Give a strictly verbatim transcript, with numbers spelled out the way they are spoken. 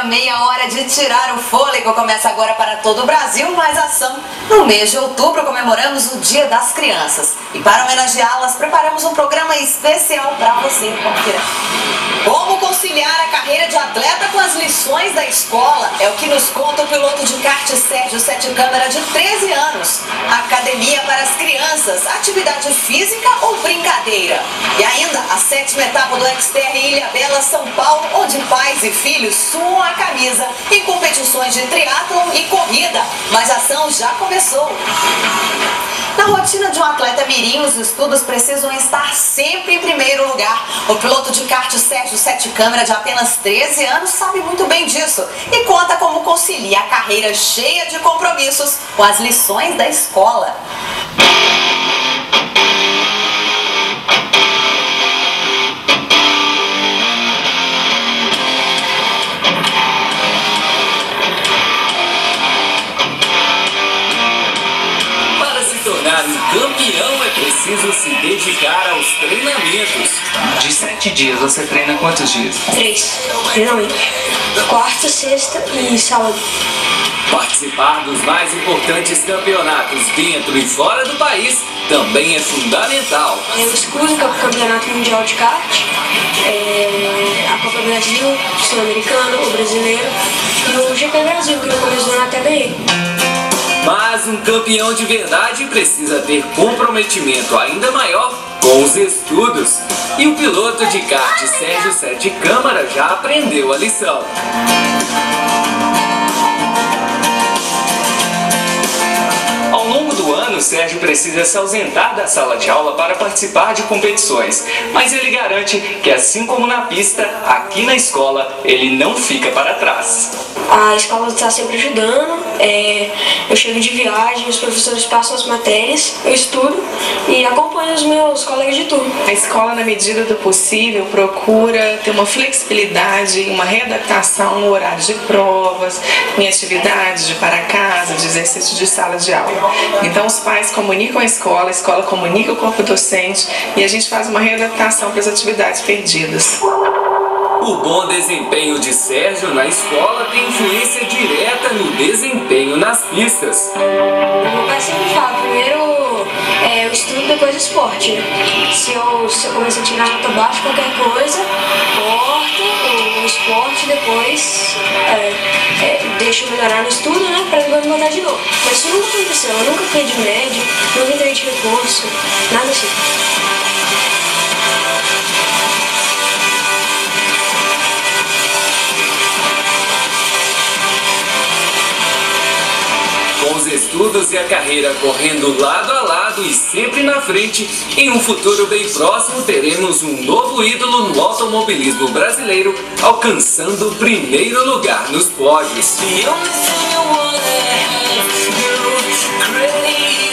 dia, meia hora de tirar o fôlego. Começa agora para todo o Brasil mais ação. No mês de outubro comemoramos o Dia das Crianças. E para homenageá-las, preparamos um programa especial para você. Confira. Como conciliar a carreira de atleta com as lições da escola? É o que nos conta o piloto de kart Sérgio Sete Câmara, de treze anos. Academia para as crianças, atividade física ou brincadeira? E ainda a sétima etapa do Xterra em Ilhabela, São Paulo, onde pais e filhos suam a camisa em competições de triatlon e corrida. Mas a ação já começou. Na rotina de um atleta mirim, os estudos precisam estar sempre em primeiro lugar. O piloto de kart Sérgio Sete Câmara, de apenas treze anos, sabe muito bem disso e conta como concilia a carreira cheia de compromissos com as lições da escola. Um campeão é preciso se dedicar aos treinamentos. De sete dias, você treina quantos dias? Três, geralmente. Quarta, sexta e sábado. Participar dos mais importantes campeonatos dentro e fora do país também é fundamental. Eu estudo o Campeonato Mundial de Kart, é, a Copa Brasil, o Sul-Americano, o Brasileiro e o G P Brasil, que no começo do ano até ganhei. Mas um campeão de verdade precisa ter comprometimento ainda maior com os estudos. E o piloto de kart Sérgio Sete Câmara já aprendeu a lição. Ao longo do ano, o Sérgio precisa se ausentar da sala de aula para participar de competições, mas ele garante que, assim como na pista, aqui na escola, ele não fica para trás. A escola está sempre ajudando, é, eu chego de viagem, os professores passam as matérias, eu estudo e acompanho os meus colegas de turma. A escola, na medida do possível, procura ter uma flexibilidade, uma readaptação no horário de provas, em atividades de para casa, de exercício de sala de aula. Então os pais comunicam a escola, a escola comunica o corpo docente e a gente faz uma readaptação para as atividades perdidas. O bom desempenho de Sérgio na escola tem influência direta no desempenho nas pistas. Meu pai sempre fala, primeiro é, o estudo, depois o esporte. Se eu, se eu começar a tirar nota baixa, qualquer coisa, corto o esporte, depois é, é, deixo eu melhorar no estudo, né, pra depois me botar de novo. Mas isso nunca aconteceu, eu nunca fiquei de média, nunca entrei de recurso, nada assim. Com os estudos e a carreira correndo lado a lado e sempre na frente, em um futuro bem próximo teremos um novo ídolo no automobilismo brasileiro, alcançando o primeiro lugar nos pódios.